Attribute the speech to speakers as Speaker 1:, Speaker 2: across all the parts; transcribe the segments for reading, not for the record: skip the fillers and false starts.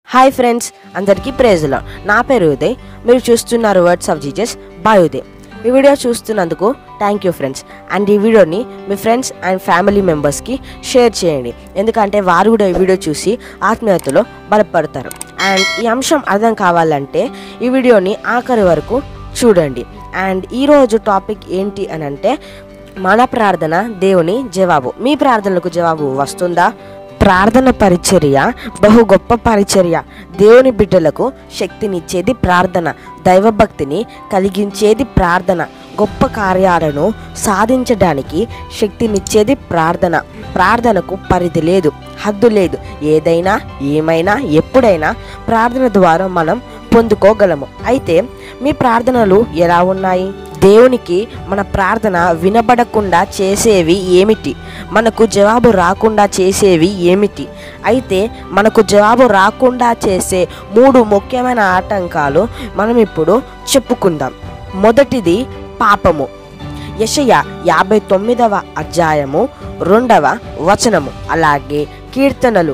Speaker 1: Hi friends, అందరికీ ప్రేజులా. నా పేరు ఉదయ్. మీరు చూస్తున్నారు words of Jesus by Uday. ఈ వీడియో చూస్తున్నందుకు థ్యాంక్ యూ ఫ్రెండ్స్. అండ్ ఈ వీడియోని మీ ఫ్రెండ్స్ అండ్ ఫ్యామిలీ మెంబర్స్కి షేర్ చేయండి, ఎందుకంటే వారు కూడా ఈ వీడియో చూసి ఆత్మీయతలో బలపడతారు. అండ్ ఈ అంశం అర్థం కావాలంటే ఈ వీడియోని ఆఖరి వరకు చూడండి. అండ్ ఈరోజు టాపిక్ ఏంటి అని అంటే, మన ప్రార్థన దేవుని జవాబు. మీ ప్రార్థనలకు జవాబు వస్తుందా? ప్రార్థన పరిచర్య బహు గొప్ప పరిచర్య. దేవుని బిడ్డలకు శక్తినిచ్చేది ప్రార్థన, దైవభక్తిని కలిగించేది ప్రార్థన, గొప్ప కార్యాలను సాధించడానికి శక్తినిచ్చేది ప్రార్థన. ప్రార్థనకు పరిధి లేదు, హద్దు లేదు. ఏదైనా ఏమైనా ఎప్పుడైనా ప్రార్థన ద్వారా మనం పొందుకోగలము. అయితే మీ ప్రార్థనలు ఎలా ఉన్నాయి? దేవునికి మన ప్రార్థన వినబడకుండా చేసేవి ఏమిటి? మనకు జవాబు రాకుండా చేసేవి ఏమిటి? అయితే మనకు జవాబు రాకుండా చేసే 3 ముఖ్యమైన ఆటంకాలు మనం ఇప్పుడు చెప్పుకుందాం. మొదటిది పాపము. యెషయా 59వ అధ్యాయము 2వ వచనము, అలాగే కీర్తనలు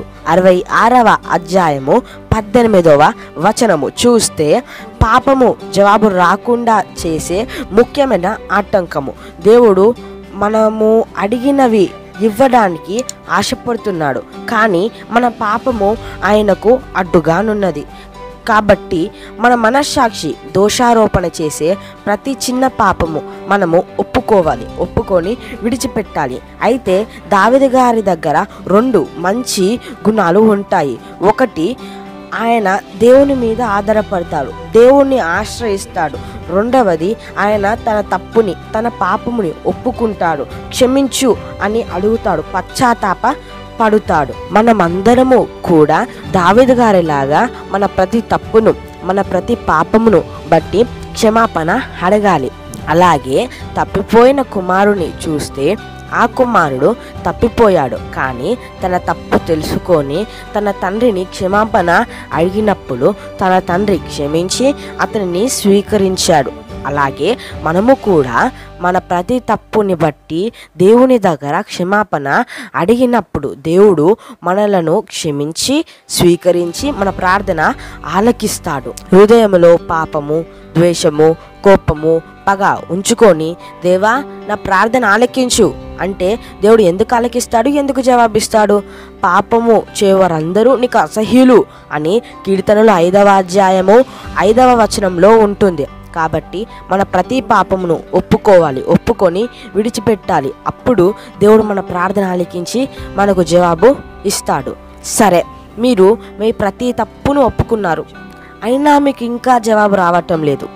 Speaker 1: 66వ అధ్యాయము 18వ వచనము చూస్తే పాపము జవాబు రాకుండా చేసే ముఖ్యమైన ఆటంకము. దేవుడు మనము అడిగినవి ఇవ్వడానికి ఆశపడుతున్నాడు, కానీ మన పాపము ఆయనకు అడ్డుగానున్నది. కాబట్టి మన మనస్సాక్షి దోషారోపణ చేసే ప్రతి చిన్న పాపము మనము ఒప్పుకొని విడిచిపెట్టాలి. అయితే దావీదు గారి దగ్గర 2 మంచి గుణాలు ఉంటాయి. ఒకటి, ఆయన దేవుని మీద ఆధారపడతాడు, దేవుణ్ణి ఆశ్రయిస్తాడు. రెండవది, ఆయన తన తప్పుని, తన పాపముని ఒప్పుకుంటాడు, క్షమించు అని అడుగుతాడు, పశ్చాత్తాప పడుతాడు. మనమందరము కూడా దావీదు గారిలాగా మన ప్రతి తప్పును, మన ప్రతి పాపమును బట్టి క్షమాపణ అడగాలి. అలాగే తప్పిపోయిన కుమారుని చూస్తే, ఆ కుమారుడు తప్పిపోయాడు, కానీ తన తప్పు తెలుసుకొని తన తండ్రిని క్షమాపణ అడిగినప్పుడు తన తండ్రి క్షమించి అతనిని స్వీకరించాడు. అలాగే మనము కూడా మన ప్రతి తప్పుని బట్టి దేవుని దగ్గర క్షమాపణ అడిగినప్పుడు దేవుడు మనలను క్షమించి స్వీకరించి మన ప్రార్థన ఆలకిస్తాడు. హృదయంలో పాపము, ద్వేషము, కోపము, పగ ఉంచుకొని దేవా నా ప్రార్థన ఆలకించు అంటే దేవుడు ఎందుకు ఆలకిస్తాడు? ఎందుకు జవాబిస్తాడు? పాపము చేయవారందరూ నీకు అసహ్యులు అని కీర్తనలు 5వ అధ్యాయము 5వ వచనంలో ఉంటుంది. కాబట్టి మన ప్రతి పాపమును ఒప్పుకొని విడిచిపెట్టాలి. అప్పుడు దేవుడు మన ప్రార్థన ఆలకించి మనకు జవాబు ఇస్తాడు. సరే, మీరు మీ ప్రతి తప్పును ఒప్పుకున్నారు, అయినా మీకు ఇంకా జవాబు రావటం లేదు.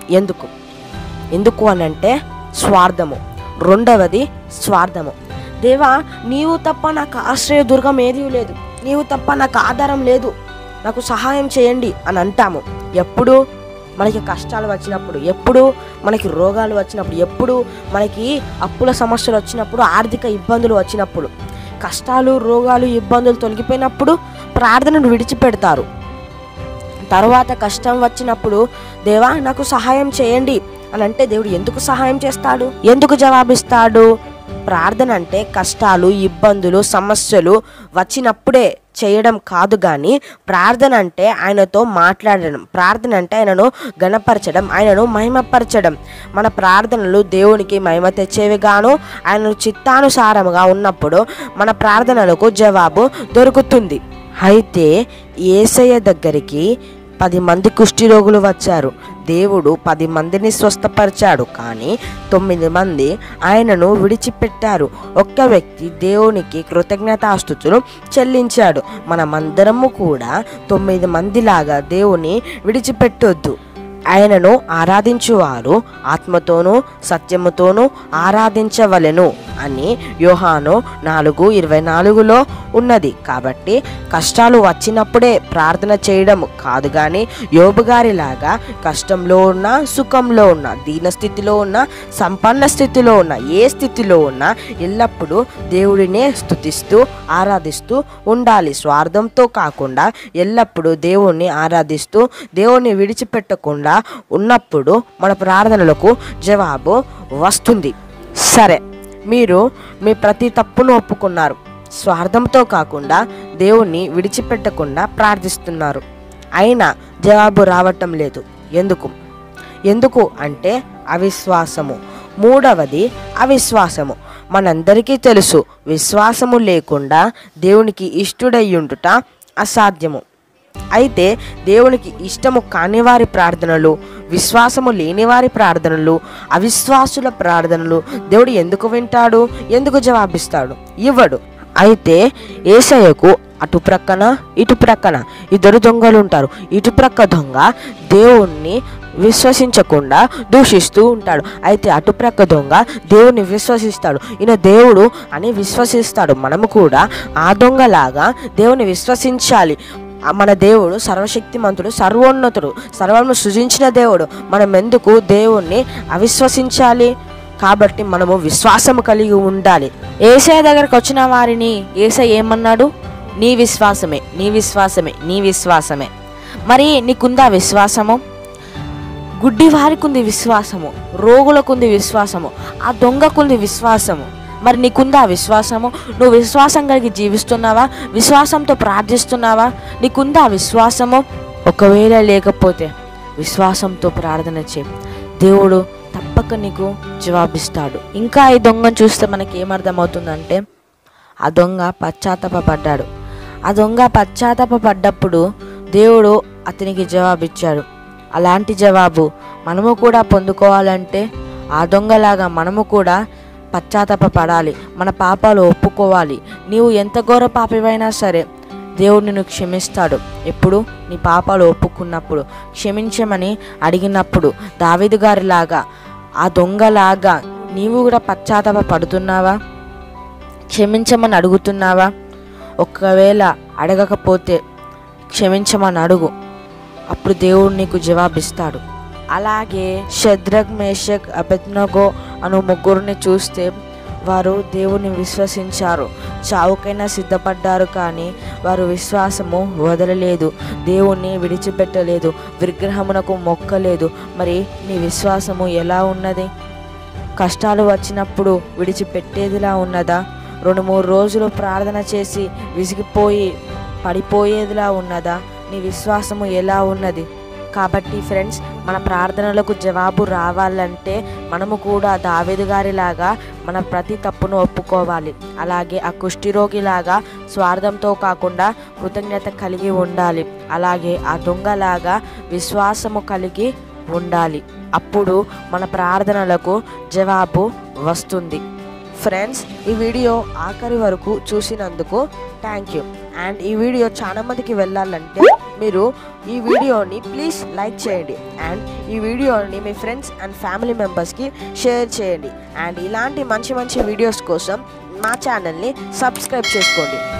Speaker 1: ఎందుకు అనంటే స్వార్థము. రెండవది స్వార్థము. దేవా, నీవు తప్ప నాకు ఆశ్రయదుర్గం ఏదీ లేదు, నీవు తప్ప నాకు ఆధారం లేదు, నాకు సహాయం చేయండి అని అంటాము. ఎప్పుడు? మనకి కష్టాలు వచ్చినప్పుడు, ఎప్పుడు మనకి రోగాలు వచ్చినప్పుడు, ఎప్పుడు మనకి అప్పుల సమస్యలు వచ్చినప్పుడు, ఆర్థిక ఇబ్బందులు వచ్చినప్పుడు, కష్టాలు, రోగాలు, ఇబ్బందులు తొలగిపోయినప్పుడు ప్రార్థనను విడిచిపెడతారు. తర్వాత కష్టం వచ్చినప్పుడు దేవా నాకు సహాయం చేయండి అని అంటే దేవుడు ఎందుకు సహాయం చేస్తాడు? ఎందుకు జవాబిస్తాడు? ప్రార్థన అంటే కష్టాలు, ఇబ్బందులు, సమస్యలు వచ్చినప్పుడే చేయడం కాదు, కానీ ప్రార్థన అంటే ఆయనతో మాట్లాడడం, ప్రార్థన అంటే ఆయనను గణపరచడం, ఆయనను మహిమపరచడం. మన ప్రార్థనలు దేవునికి మహిమ తెచ్చేవిగాను, ఆయన చిత్తానుసారముగా ఉన్నప్పుడు మన ప్రార్థనలకు జవాబు దొరుకుతుంది. అయితే యేసయ్య దగ్గరికి 10 మంది కుష్ఠరోగులు వచ్చారు. దేవుడు 10 మందిని స్వస్థపరిచాడు, కానీ 9 మంది ఆయనను విడిచిపెట్టారు. ఒక్క వ్యక్తి దేవునికి కృతజ్ఞతాస్తుతులు చెల్లించాడు. మనమందరము కూడా 9 మందిలాగా దేవుని విడిచిపెట్టొద్దు. ఆయనను ఆరాధించువారు ఆత్మతోనూ సత్యముతోనూ ఆరాధించవలెను అని యోహాను 4:24లో ఉన్నది. కాబట్టి కష్టాలు వచ్చినప్పుడే ప్రార్థన చేయడం కాదు, కానీ యోబు గారిలాగా కష్టంలో ఉన్నా, సుఖంలో ఉన్నా, దీనస్థితిలో ఉన్నా, సంపన్న స్థితిలో ఉన్నా, ఏ స్థితిలో ఉన్నా ఎల్లప్పుడూ దేవుడినే స్తుతిస్తూ ఆరాధిస్తూ ఉండాలి. స్వార్థంతో కాకుండా ఎల్లప్పుడూ దేవుణ్ణి ఆరాధిస్తూ దేవుణ్ణి విడిచిపెట్టకుండా ఉన్నప్పుడు మన ప్రార్థనలకు జవాబు వస్తుంది. సరే, మీరు మీ ప్రతి తప్పును ఒప్పుకున్నారు, స్వార్థంతో కాకుండా దేవుణ్ణి విడిచిపెట్టకుండా ప్రార్థిస్తున్నారు. అయినా జవాబు రావటం లేదు. ఎందుకు అంటే అవిశ్వాసము. మూడవది అవిశ్వాసము. మనందరికీ తెలుసు, విశ్వాసము లేకుండా దేవునికి ఇష్టుడయ్యుండుట అసాధ్యము. అయితే దేవునికి ఇష్టము కాని వారి ప్రార్థనలు, విశ్వాసము లేని వారి ప్రార్థనలు, అవిశ్వాసుల ప్రార్థనలు దేవుడు ఎందుకు వింటాడు? ఎందుకు జవాబిస్తాడు? ఇవ్వడు. అయితే యేసయ్యకు అటు ప్రక్కన ఇటు ప్రక్కన ఇద్దరు దొంగలు ఉంటారు. ఇటుప్రక్క దొంగ దేవుణ్ణి విశ్వసించకుండా దూషిస్తూ ఉంటాడు. అయితే అటుప్రక్క దొంగ దేవుణ్ణి విశ్వసిస్తాడు. ఈయన దేవుడు అని విశ్వసిస్తాడు. మనము కూడా ఆ దొంగలాగా దేవుని విశ్వసించాలి. మన దేవుడు సర్వశక్తిమంతుడు, సర్వోన్నతుడు, సర్వము సృజించిన దేవుడు. మనం ఎందుకు దేవుణ్ణి అవిశ్వసించాలి? కాబట్టి మనము విశ్వాసము కలిగి ఉండాలి. యేసయ్య దగ్గరకు వచ్చిన వారిని యేసయ్య ఏమన్నాడు? నీ విశ్వాసమే, నీ విశ్వాసమే, నీ విశ్వాసమే. మరి నీకుందా విశ్వాసము? గుడ్డి వారికి ఉంది విశ్వాసము, రోగులకు ఉంది విశ్వాసము, ఆ దొంగకుంది విశ్వాసము. మరి నీకుందా విశ్వాసము? నువ్వు విశ్వాసం కలిగి జీవిస్తున్నావా? విశ్వాసంతో ప్రార్థిస్తున్నావా? నీకుందా విశ్వాసము? ఒకవేళ లేకపోతే విశ్వాసంతో ప్రార్థన చేయి, దేవుడు తప్పక నీకు జవాబిస్తాడు. ఇంకా ఈ దొంగను చూస్తే మనకి ఏమర్థమవుతుందంటే, ఆ దొంగ పశ్చాత్తాపడ్డాడు. ఆ దొంగ పశ్చాత్తాపడ్డప్పుడు దేవుడు అతనికి జవాబిచ్చాడు. అలాంటి జవాబు మనము కూడా పొందుకోవాలంటే ఆ దొంగలాగా మనము కూడా పశ్చాత్తాపడాలి, మన పాపాలు ఒప్పుకోవాలి. నీవు ఎంత ఘోర పాపివైనా సరే దేవుడు నిన్ను క్షమిస్తాడు. ఎప్పుడు? నీ పాపాలు ఒప్పుకున్నప్పుడు, క్షమించమని అడిగినప్పుడు. దావీదు గారిలాగా, ఆ దొంగలాగా నీవు కూడా పశ్చాత్తాపడుతున్నావా? క్షమించమని అడుగుతున్నావా? ఒకవేళ అడగకపోతే క్షమించమని అడుగు, అప్పుడు దేవుడు నీకు జవాబిస్తాడు. అలాగే షద్రక్, మేషక్, అబేద్నెగో అను ముగ్గురిని చూస్తే వారు దేవుని విశ్వసించారు, చావుకైనా సిద్ధపడ్డారు. కానీ వారు విశ్వాసము వదలలేదు, దేవుణ్ణి విడిచిపెట్టలేదు, విగ్రహమునకు మొక్కలేదు. మరి నీ విశ్వాసము ఎలా ఉన్నది? కష్టాలు వచ్చినప్పుడు విడిచిపెట్టేదిలా ఉన్నదా? 2-3 రోజులు ప్రార్థన చేసి విసిగిపోయి పడిపోయేదిలా ఉన్నదా? నీ విశ్వాసము ఎలా ఉన్నది? కాబట్టి ఫ్రెండ్స్, మన ప్రార్థనలకు జవాబు రావాలంటే మనము కూడా దావీదు గారిలాగా మన ప్రతి తప్పును ఒప్పుకోవాలి. అలాగే ఆ కుష్ఠిరోగిలాగా స్వార్థంతో కాకుండా కృతజ్ఞత కలిగి ఉండాలి. అలాగే ఆ దొంగలాగా విశ్వాసము కలిగి ఉండాలి. అప్పుడు మన ప్రార్థనలకు జవాబు వస్తుంది. ఫ్రెండ్స్, ఈ వీడియో ఆఖరి వరకు చూసినందుకు థ్యాంక్ యూ. అండ్ ఈ వీడియో చాలా మందికి వెళ్ళాలంటే మీరు ఈ వీడియోని ప్లీజ్ లైక్ చేయండి. అండ్ ఈ వీడియోని మీ ఫ్రెండ్స్ అండ్ ఫ్యామిలీ మెంబర్స్కి షేర్ చేయండి. అండ్ ఇలాంటి మంచి మంచి వీడియోస్ కోసం మా ఛానల్ని సబ్స్క్రైబ్ చేసుకోండి.